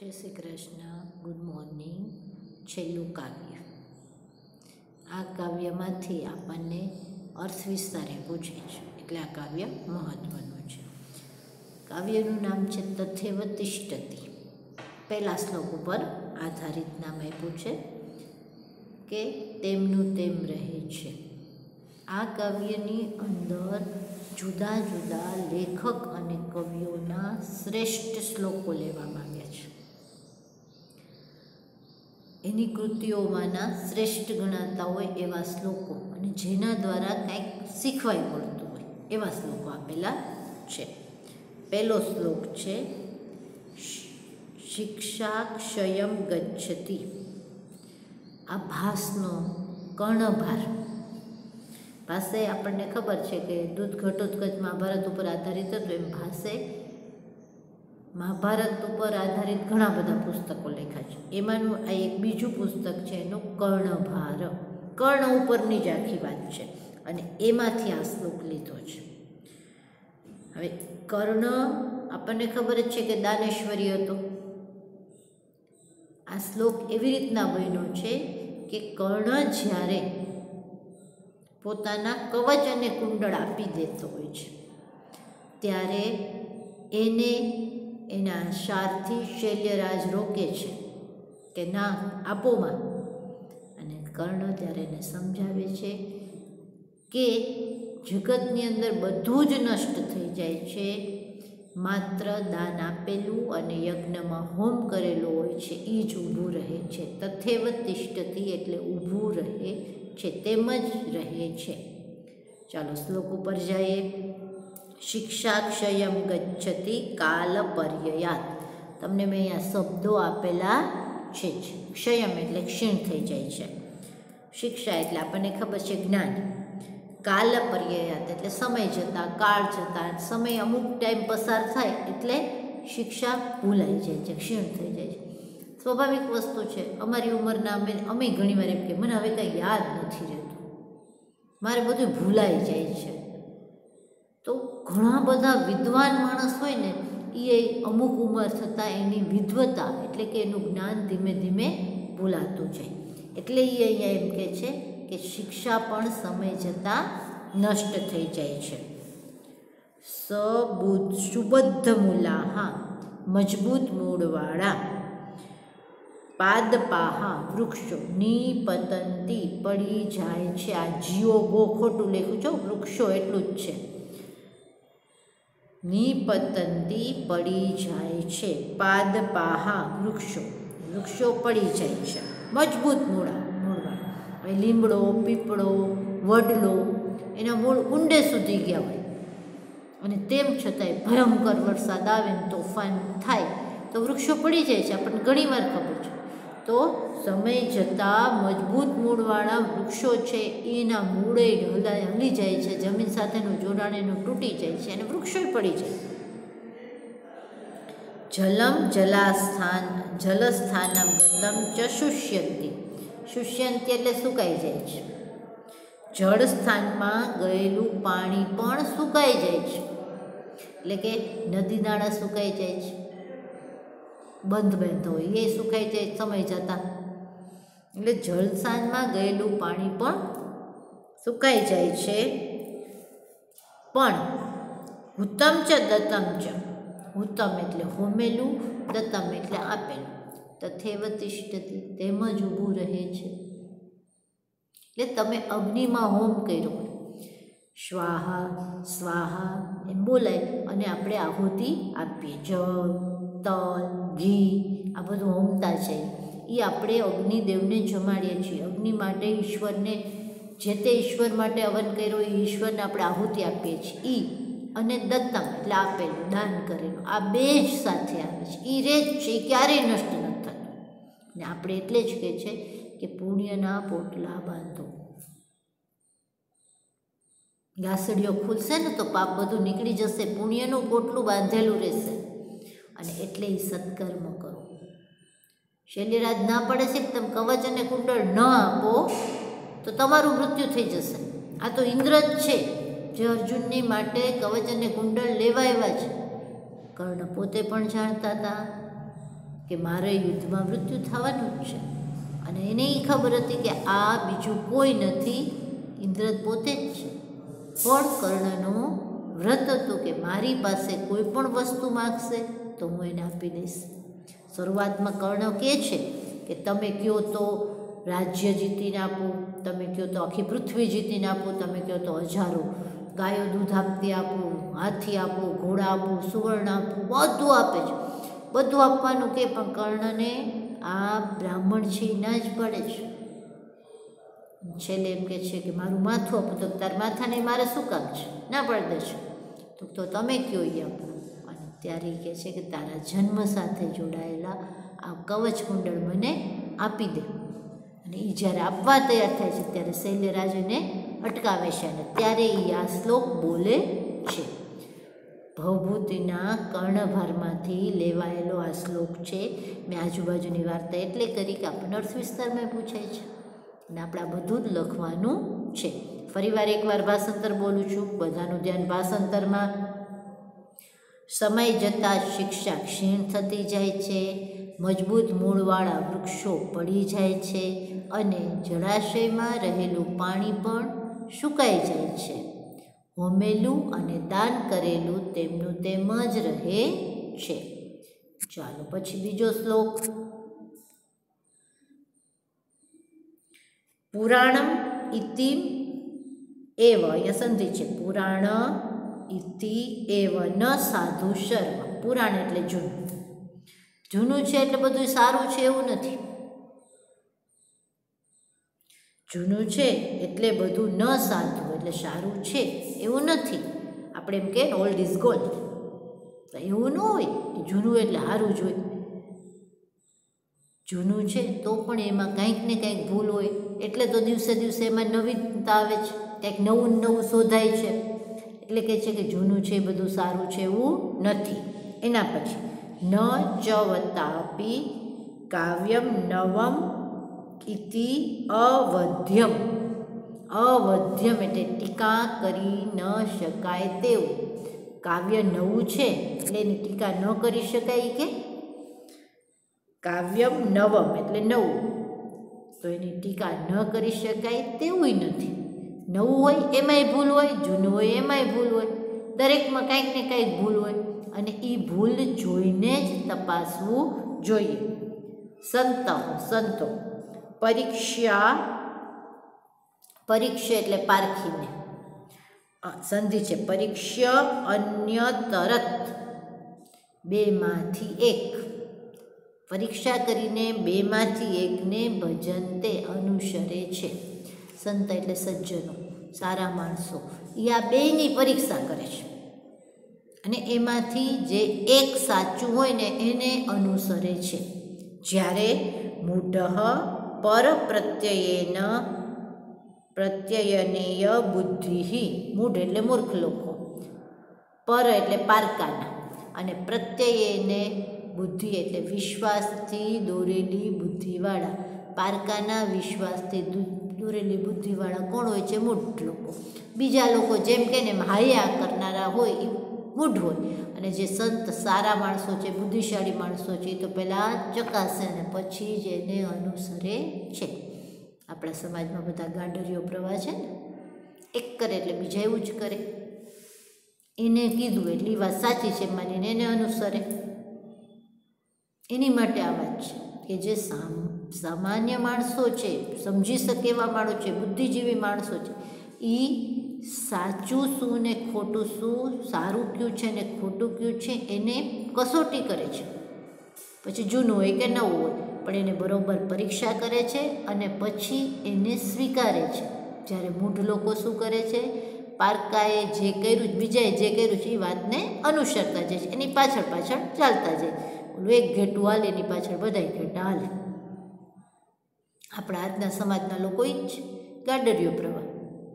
जय Shri Krishna. Good morning. छेल्लू काव्य। आ काव्यमांथी आपणे अर्थ विस्तारे पूछे એટલે આ કાવ્ય મહત્વનું છે। કાવ્યનું નામ છે તથૈવ તિષ્ઠતિ। પહેલા શ્લોક ઉપર આધારિત નામ આપ્યું છે કે તેમનું તેમ રહે છે। આ કાવ્યની અંદર જુદા જુદા લેખક અને કવિઓના શ્રેષ્ઠ શ્લોકો લેવામાં આવ્યા છે। એની કૃતિઓમાંના શ્રેષ્ઠ ગણાતા હોય એવા શ્લોકો અને જેના દ્વારા કંઈક શીખવાય મળતું હોય એવા શ્લોકો આપેલા છે। પહેલો શ્લોક છે શિક્ષા ક્ષયમ ગચ્છતિ। આ ભાસનો કર્ણભાર। ભાસે આપણને ખબર છે કે દૂધ ઘટોત્કચ મહાભારત ઉપર આધારિત હતું, એમ ભાસે મહાભારત ઉપર આધારિત ઘણા બધા પુસ્તકો લખ્યા છે। એમાંનું આ એક બીજું પુસ્તક છે, એનું કર્ણભાર। કર્ણ ઉપરની જ આખી વાત છે અને એમાંથી આ શ્લોક લીધો છે। હવે કર્ણ આપણને ખબર જ છે કે દાનેશ્વરી હતો। આ શ્લોક એવી રીતના બન્યો છે કે કર્ણ જ્યારે પોતાના કવચ અને કુંડળ આપી દેતો હોય છે ત્યારે એને એના સારથી શૈલ્યરાજ રોકે છે કે ના આપોમાં, અને કર્ણ ત્યારે એને સમજાવે છે કે જગતની અંદર બધું જ નષ્ટ થઈ જાય છે, માત્ર દાન આપેલું અને યજ્ઞમાં હોમ કરેલો હોય છે એ જ ઊભું રહે છે। તથૈવ તિષ્ઠતિ એટલે ઊભું રહે છે, તેમ જ રહે છે। ચાલો શ્લોક ઉપર જઈએ। શિક્ષા ક્ષયમ ગચ્છતિ કાલ પર્યયાત। તમને મેં અહીંયા શબ્દો આપેલા છે જ। ક્ષયમ એટલે ક્ષીણ થઈ જાય છે, શિક્ષા એટલે આપણને ખબર છે જ્ઞાન, કાલ પર્યયાત એટલે સમય જતાં, કાળ જતાં, સમય અમુક ટાઈમ પસાર થાય એટલે શિક્ષા ભૂલાઈ જાય છે, ક્ષીણ થઈ જાય છે। સ્વાભાવિક વસ્તુ છે, અમારી ઉંમરના અમે ઘણીવાર એમ કે મને હવે કંઈ યાદ નથી રહેતું, મારે બધું ભૂલાઈ જાય છે। તો ઘણા બધા વિદ્વાન માણસ હોય ને એ અમુક ઉંમર થતાં એની વિદ્વતા એટલે કે એનું જ્ઞાન ધીમે ધીમે ભૂલાતું જાય, એટલે એ અહીંયા એમ કહે છે કે શિક્ષા પણ સમય જતાં નષ્ટ થઈ જાય છે। સુબદ્ધ મૂલાહા મજબૂત મૂળવાળા, પાદપાહા વૃક્ષો, નિપતંતી પડી જાય છે। આ જીઓ ગો ખોટું લખ્યું છે, વૃક્ષો એટલું જ છે। નિપતંતી પડી જાય છે, પાદપાહા વૃક્ષો, વૃક્ષો પડી જાય છે, મજબૂત મૂળવાળા। હવે લીમડો, પીપળો, વડલો એના મૂળ ઊંડે સુધી ગયા હોય અને તેમ છતાંય ભયંકર વરસાદ આવે ને તોફાન થાય તો વૃક્ષો પડી જાય છે, આપણને ઘણીવાર ખબર છે। તો સમય જતાં મજબૂત મૂળવાળા વૃક્ષો છે એના મૂળે હલી જાય છે, જમીન સાથેનું જોડાણ એનું તૂટી જાય છે અને વૃક્ષો પડી જાય। જલમ જલાસ્થાન જલસ્થાનમ ગતમ ચ શુષ્યંતિ। શુષ્યંતિ એટલે સુકાઈ જાય છે, જળ સ્થાનમાં ગયેલું પાણી પણ સુકાઈ જાય છે, એટલે કે નદી નાળા સુકાઈ જાય છે, બંધ બંધ હોય એ સુકાઈ જાય સમય જતાં, એટલે જળસ્થાનમાં ગયેલું પાણી પણ સુકાઈ જાય છે। પણ હુતમ ચ દત્તમ ચ, હુતમ એટલે હોમેલું, દત્તમ એટલે આપેલું, તથૈવ તિષ્ઠતિ તેમ જ ઊભું રહે છે। એટલે તમે અગ્નિમાં હોમ કર્યો, સ્વાહા સ્વાહા એમ બોલાય અને આપણે આહુતિ આપીએ, જળ, તલ, ઘી આ બધું હોમતા છે એ આપણે અગ્નિદેવને જમાડીએ છીએ। અગ્નિ માટે ઈશ્વરને, જે તે ઈશ્વર માટે હવન કર્યો એ ઈશ્વરને આપણે આહુતિ આપીએ છીએ। અને દત્તમ એટલે આપેલું, દાન કરેલું, આ બે જ સાથે આવે છે, એ રહે જ છે, એ ક્યારેય નષ્ટ નથી થતું। ને આપણે એટલે જ કહે છે કે પુણ્યના પોટલા બાંધો, ગાસડીઓ ખુલશે ને તો પાપ બધું નીકળી જશે, પુણ્યનું પોટલું બાંધેલું રહેશે, અને એટલે એ સત્કર્મ કરો। શૈલ્યરાજ ના પડે છે કે તમે કવચ અને કુંડળ ન આપો તો તમારું મૃત્યુ થઈ જશે। આ તો ઇન્દ્ર જ છે જે અર્જુનની માટે કવચ અને કુંડળ લેવા આવ્યા છે। કર્ણ પોતે પણ જાણતા હતા કે મારે યુદ્ધમાં મૃત્યુ થવાનું જ છે. અને એને એ ખબર હતી કે આ બીજું કોઈ નથી, ઇન્દ્ર પોતે જ છે. પણ કર્ણનું વ્રત હતું કે મારી પાસે કોઈ પણ વસ્તુ માગશે તો હું એને આપી દઈશ. શરૂઆતમાં કર્ણ કહે છે કે તમે કહો તો રાજ્ય જીતીને આપો, તમે કહો તો આખી પૃથ્વી જીતીને આપો, તમે કહો તો હજારો ગાયો દૂધ આપતી આપો, હાથી આપો, ઘોડા આપો, સુવર્ણ આપો, બધું આપે છે. બધું આપવાનું કે પણ કર્ણને આ બ્રાહ્મણ છે એ ના જ પડે છે. છેલ્લે એમ કહે છે કે મારું માથું આપો, તો તાર માથાને મારે શું કામ છે, ના પાડી દે છે. તો તમે કયો એ આપો. અને ત્યારે એ કહે છે કે તારા જન્મ સાથે જોડાયેલા આ કવચ કુંડળ મને આપી દે. અને એ જ્યારે આપવા તૈયાર થાય છે ત્યારે શૈલ્યરાજ એને અટકાવે છે. અને ત્યારે એ આ શ્લોક બોલે છે. ભવભૂતિના કર્ણભારમાંથી લેવાયેલો આ શ્લોક છે. મેં આજુબાજુની વાર્તા એટલે કરી કે આપણને અર્થ વિસ્તારમાં પૂછાય છે અને આપણે આ બધું જ લખવાનું છે. ફરીવાર એકવાર ભાષાંતર બોલું છું, બધાનું ધ્યાન ભાષાંતરમાં. સમય જતાં શિક્ષા ક્ષીણ થતી જાય છે, મજબૂત મૂળવાળા વૃક્ષો પડી જાય છે અને જળાશયમાં રહેલું પાણી પણ સુકાઈ જાય છે. હોમેલું અને દાન કરેલું તેમનું તેમ જ રહે છે. ચાલો પછી બીજો શ્લોક. પુરાણમ ઇતિ એવ, અહીંયા સંધિ છે. પુરાણ ઇતિ એવ ન સાધુ શર્મ. પુરાણ એટલે જૂનું. જૂનું છે એટલે બધું સારું છે એવું નથી. જૂનું છે એટલે બધું ન સાધુ એટલે સારું છે એવું નથી. આપણે એમ કે ઓલ્ડ ઇઝ ગોલ્ડ, એવું ન હોય કે જૂનું એટલે સારું જ હોય. જૂનું છે તો પણ એમાં કંઈક ને કંઈક ભૂલ હોય, એટલે તો દિવસે દિવસે એમાં નવીનતા આવે છે, કંઈક નવું નવું શોધાય છે. એટલે કહે છે કે જૂનું છે એ બધું સારું છે એવું નથી. એના પછી ન ચ વતાપી કાવ્યમ નવમ ઇતિ અવધ્યમ. અવધ્યમ એટલે ટીકા કરી ન શકાય તેવું. કાવ્ય નવું છે એટલે એની ટીકા ન કરી શકાય. કે કાવ્યમ નવમ એટલે નવું, તો એની ટીકા ન કરી શકાય તેવું નથી. નવું હોય એમાંય ભૂલ હોય, જૂનું હોય એમાંય ભૂલ હોય, દરેકમાં કંઈક ને કંઈક ભૂલ હોય અને એ ભૂલ જોઈને જ તપાસવું જોઈએ. સંતો પરીક્ષા એટલે પારખીને. સંધિ છે પરીક્ષા અન્યતરત, બેમાંથી એક. પરીક્ષા કરીને બેમાંથી એકને ભજન તે અનુસરે છે. સંત એટલે સજ્જનો, સારા માણસો. એ આ બેયની પરીક્ષા કરે છે અને એમાંથી જે એક સાચું હોય ને એને અનુસરે છે. જ્યારે મૂઢ પર પ્રત્યયનેય બુદ્ધિ. મૂઢ એટલે મૂર્ખ લોકો, પર એટલે પારકાના, અને પ્રત્યયને બુદ્ધિ એટલે વિશ્વાસથી દોરેલી બુદ્ધિવાળા. પારકાના વિશ્વાસથી દોરેલી બુદ્ધિવાળા કોણ હોય છે? મૂઢ લોકો. બીજા લોકો જેમ કે ને હાયા કરનારા હોય એ મૂઢ હોય, અને જે સંત સારા માણસો છે, બુદ્ધિશાળી માણસો છે, એ તો પહેલાં ચકાસે અને પછી જ એને અનુસરે છે. આપણા સમાજમાં બધા ગાડરીઓ પ્રવાહ છે ને, એક કરે એટલે બીજા એવું જ કરે. એને કીધું એટલે એ વાત સાચી છે માનીને એને અનુસરે. એની માટે આ વાત છે કે જે સામાન્ય માણસો છે, સમજી શકે એવા માણસો છે, બુદ્ધિજીવી માણસો છે, એ સાચું શું ને ખોટું શું, સારું કયું છે ને ખોટું કયું છે એને કસોટી કરે છે. પછી જૂનું હોય કે નવું હોય પણ એને બરોબર પરીક્ષા કરે છે અને પછી એને સ્વીકારે છે. જ્યારે મૂઢ લોકો શું કરે છે? પારકાએ જે કર્યું, બીજાએ જે કર્યું છે એ વાતને અનુસરતા જાય છે, એની પાછળ પાછળ ચાલતા જાય. ઓલું એક ઘેટું હાલે એની પાછળ બધાય ઘેટા હાલે. આપણા આજના સમાજના લોકો એ જ ગાડરિયો પ્રવાહ.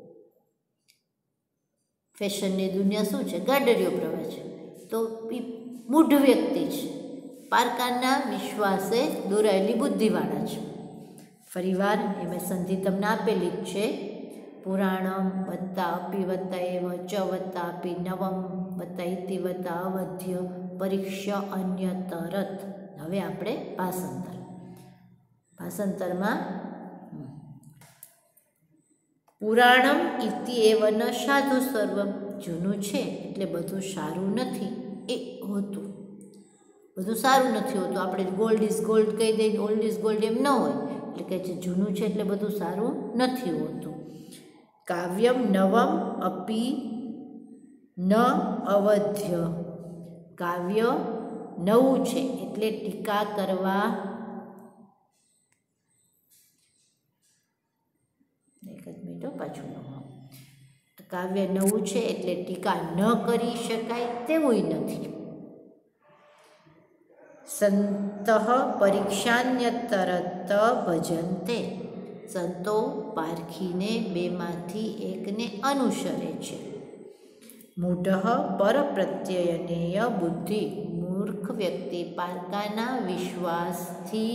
ફેશનની દુનિયા શું છે? ગાડરિયો પ્રવાહ છે. તો એ મૂઢ વ્યક્તિ છે, પારકાના વિશ્વાસે દોરાયેલી બુદ્ધિવાળા છે. ફરીવાર મેં સંધિ તમને આપેલી જ છે. પુરાણમ વત્તા અપી વત્તા એવ ચ વત્તા અપી નવમ વત્તા ઇતિ વત્તા અવધ્ય પરીક્ષા અન્યતરત. હવે આપણે ભાષાંતરમાં પુરાણમ ઇત્યેવ ન સાધુ સર્વમ, જૂનું છે એટલે બધું સારું નથી એ હોતું, બધું સારું નથી હોતું. આપણે ગોલ્ડ ઇઝ ગોલ્ડ કહી દઈએ, ઓલ્ડ ઇઝ ગોલ્ડ એમ ન હોય. એટલે કહે છે જૂનું છે એટલે બધું સારું નથી હોતું. કાવ્યમ નવમ અપી ન અવધ્ય, કાવ્ય નવું છે એટલે ટીકા કરવા, એક જ મિનિટ પાછું, કાવ્ય નવું છે એટલે ટીકા ન કરી શકાય તેવું નથી. સંતઃ પરીક્ષાન્યતરત ભજન્તે, સંતો પારખીને બેમાંથી એકને અનુસરે છે. મૂઢઃ પરપ્રત્યયનેય બુદ્ધિ, મૂર્ખ વ્યક્તિ પારકાના વિશ્વાસથી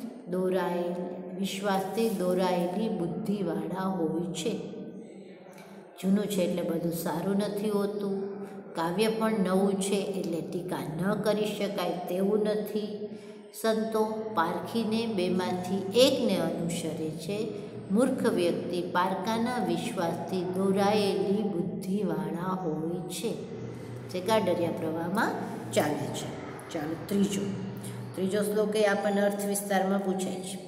દોરાયેલી બુદ્ધિવાળા હોય છે. જૂનું છે એટલે બધું સારું નથી હોતું. કાવ્ય પણ નવું છે એટલે ટીકા ન કરી શકાય તેવું નથી. સંતો પારખીને બેમાંથી એકને અનુસરે છે. મૂર્ખ વ્યક્તિ પારકાના વિશ્વાસથી દોરાયેલી બુદ્ધિવાળા હોય છે. જે ગાડરિયા પ્રવાહમાં ચાલે છે. ચાલો ત્રીજો શ્લોક એ આપણને અર્થ વિસ્તારમાં પૂછાય છે.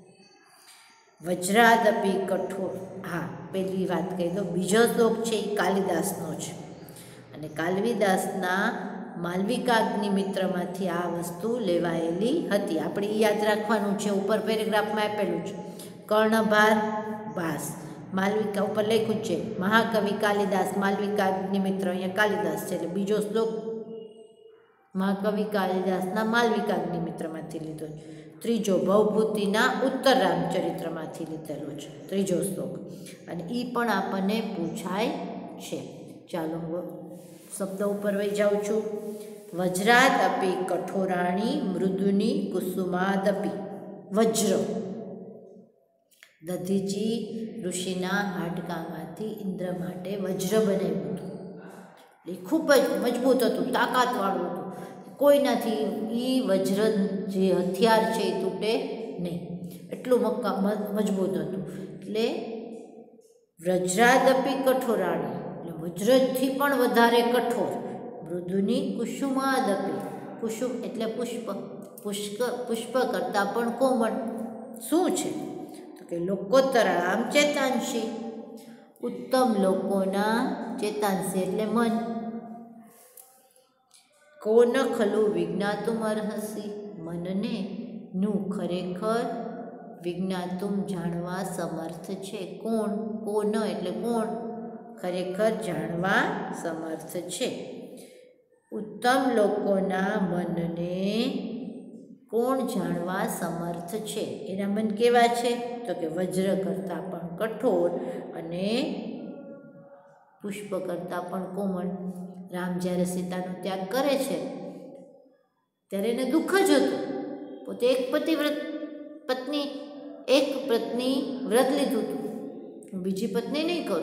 વજ્રાદપી કઠોર, હા પહેલી વાત કહી દો. બીજો શ્લોક છે એ કાલિદાસનો છે અને કાલિદાસના માલવિકાગ્નિમિત્રમાંથી આ વસ્તુ લેવાયેલી હતી. આપણે એ યાદ રાખવાનું છે. ઉપર પેરેગ્રાફમાં આપેલું છે કર્ણભાર ભાસ, માલવિકા ઉપર લખ્યું છે મહાકવિ કાલિદાસ, માલવિકાગ્નિમિત્ર, અહીંયા કાલિદાસ છે એટલે બીજો શ્લોક મહાકવિ કાલિદાસના માલવિકાગ્નિમિત્રમાંથી લીધો છે. ત્રીજો ભવભૂતિના ઉત્તર રામચરિત્રમાંથી લીધેલો છે ત્રીજો શ્લોક, અને એ પણ આપણને પૂછાય છે. ચાલો શબ્દ ઉપર વહી જાઉં છું. વજ્રાદ અપી કઠોરાણી મૃદુની કુસુમાદપી, વજ્ર દધીચી ઋષિના હાડકામાંથી ઇન્દ્ર માટે વજ્ર બનાવ્યું હતું. એ ખૂબ જ મજબૂત હતું, તાકાતવાળું હતું. કોઈનાથી એ વજ્ર જે હથિયાર છે એ તૂટે નહીં, એટલું મજબૂત હતું. એટલે વજ્રાદપી કઠોરાણી એટલે વજ્રથી પણ વધારે કઠોર. મૃદુની કુસુમાદપી, કુસુમ એટલે પુષ્પ કરતાં પણ કોમળ. શું છે તો કે લોકોત્તરામ ચેતાંશી, ઉત્તમ લોકોના ચેતાંશી એટલે મન. કોન ખલુ વિજ્ઞાતુમ અર્હસી, મનને નું ખરેખર વિજ્ઞાતુમ જાણવા સમર્થ છે. કોન એટલે કોણ, ખરેખર જાણવા સમર્થ છે. ઉત્તમ લોકોના મનને કોણ જાણવા સમર્થ છે? એના મન કેવા છે તો કે વજ્ર કરતાં પણ કઠોર અને પુષ્પ કરતાં પણ કોમળ. રામ જ્યારે સીતાનો ત્યાગ કરે છે ત્યારે એને દુઃખ જ હતું. પોતે એક પત્ની વ્રત લીધું હતું, હું બીજી પત્ની નહીં કરું.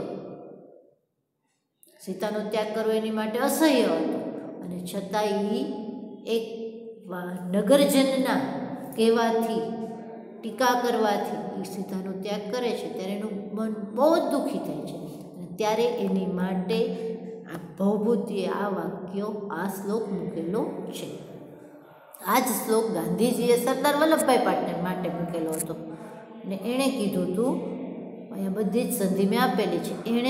સીતાનો ત્યાગ કરવો એની માટે અસહ્ય હતો અને છતાં એ એક નગરજનના કહેવાથી, ટીકા કરવાથી એ સીતાનો ત્યાગ કરે છે ત્યારે એનું મન બહુ જ દુઃખી થાય છે. અને ત્યારે એની માટે આ ભવભૂતિએ આ વાક્યો, આ શ્લોક મૂકેલો છે. આ જ શ્લોક ગાંધીજીએ સરદાર વલ્લભભાઈ પટેલ માટે મૂકેલો હતો અને એણે કીધું હતું, અહીંયા બધી જ સંધિ મેં આપેલી છે. એણે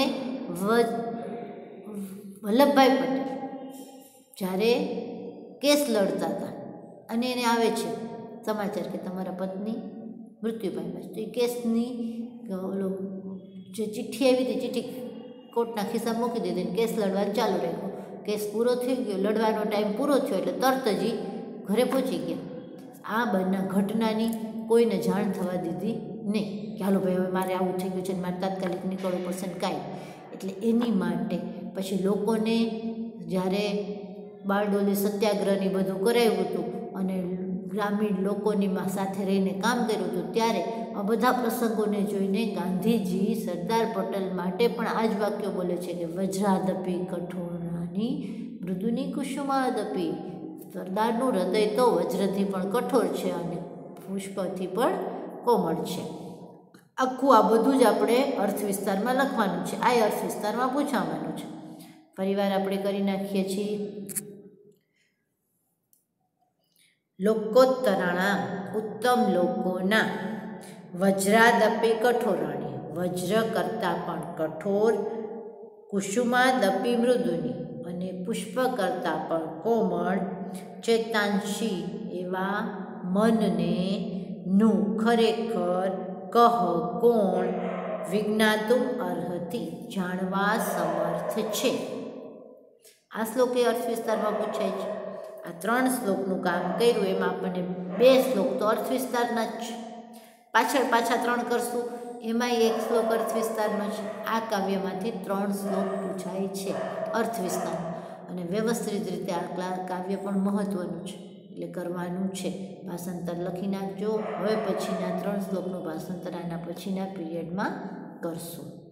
વલ્લભભાઈ પટેલ જ્યારે કેસ લડતા હતા અને એને આવે છે સમાચાર કે તમારા પત્ની મૃત્યુ પામ્યા છે, તો એ કેસની જે ચિઠ્ઠી આવી હતી, ચિઠ્ઠી કોર્ટના ખિસ્સામાં મૂકી દીધી, કેસ લડવાનું ચાલુ રાખ્યો. કેસ પૂરો થઈ ગયો, લડવાનો ટાઈમ પૂરો થયો એટલે તરત જ ઘરે પહોંચી ગયા. આ બંને ઘટનાની કોઈને જાણ થવા દીધી નહીં કે હાલો ભાઈ હવે મારે આવું થઈ ગયું છે, મારે તાત્કાલિક નીકળવું પડશે ને કાંઈ. એટલે એની માટે પછી લોકોને જ્યારે બારડોલી સત્યાગ્રહની બધું કરાવ્યું હતું અને ગ્રામીણ લોકોની સાથે રહીને કામ કર્યું હતું, ત્યારે આ બધા પ્રસંગોને જોઈને ગાંધીજી સરદાર પટેલ માટે પણ આ જ વાક્યો બોલે છે કે વજ્રાદપી કઠોરાની મૃદુની કુસુમાદપી, સરદારનું હૃદય તો વજ્રથી પણ કઠોર છે અને પુષ્પથી પણ કોમળ છે. આખું આ બધું જ આપણે અર્થ વિસ્તારમાં લખવાનું છે. આ અર્થ વિસ્તારમાં પૂછવાનું છે. ફરીવાર આપણે કરી નાખીએ છીએ. લોકોત્તરાણા ઉત્તમ લોકોના, વજ્રાદપી કઠોરાણી વજ્ર કરતાં પણ કઠોર, કુસુમાદપી મૃદુની અને પુષ્પ કરતાં પણ કોમળ, ચેતાંશી એવા મનને નું ખરેખર કહ કોણ વિજ્ઞાતુમ અર્હતિ જાણવા સમર્થ છે. આ શ્લોક એ અર્થ વિસ્તારમાં પૂછાય છે. આ 3 શ્લોકનું કામ કર્યું એમાં આપણને 2 શ્લોક તો અર્થ વિસ્તારના જ છે. પાછા 3 કરશું એમાંય 1 શ્લોક અર્થ વિસ્તારનો છે. આ કાવ્યમાંથી 3 શ્લોક પૂછાય છે અર્થ વિસ્તાર, અને વ્યવસ્થિત રીતે આ કાવ્ય પણ મહત્ત્વનું છે એટલે કરવાનું છે. ભાષાંતર લખી નાખજો. હવે પછીના 3 શ્લોકનું ભાષાંતર આના પછીના પીરિયડમાં કરશું.